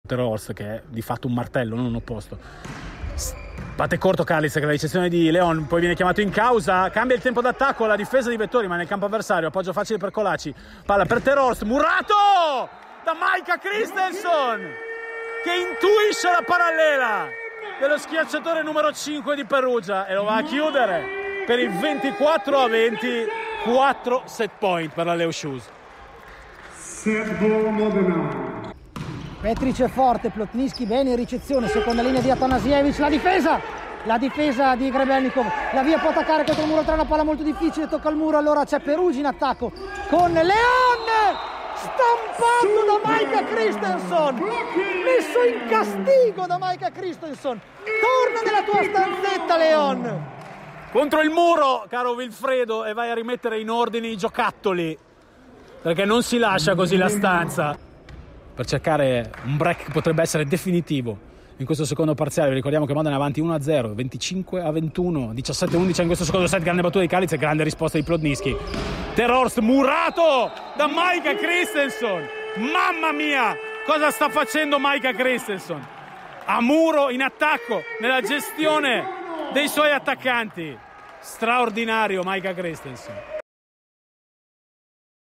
Terhorst, che è di fatto un martello, non un opposto. Batte corto Kalic, che la ricezione di Leon poi viene chiamato in causa, cambia il tempo d'attacco, la difesa di Vettori, ma nel campo avversario, appoggio facile per Colaci, palla per Terhorst, murato da Micah Christensen, che intuisce la parallela dello schiacciatore numero 5 di Perugia e lo va a chiudere per il 24-20, 4 set point per la Leo Shoes. Petric è forte, Plotnitsky bene in ricezione, seconda linea di Atanasievich, la difesa di Grebennikov, la via può attaccare contro il muro 3, una palla molto difficile, tocca il muro, allora c'è Peruggi in attacco con Leon, stampato da Micah Christensen, messo in castigo da Micah Christensen, torna nella tua stanzetta Leon. Contro il muro, caro Vilfredo, e vai a rimettere in ordine i giocattoli, perché non si lascia così la stanza. Per cercare un break che potrebbe essere definitivo in questo secondo parziale. Vi ricordiamo che Modena è avanti 1-0, 25-21, 17-11 in questo secondo set. Grande battuta di Kalic e grande risposta di Plotnitsky. Terhorst murato da Micah Christensen. Mamma mia, cosa sta facendo Micah Christensen? A muro, in attacco, nella gestione dei suoi attaccanti. Straordinario Micah Christensen.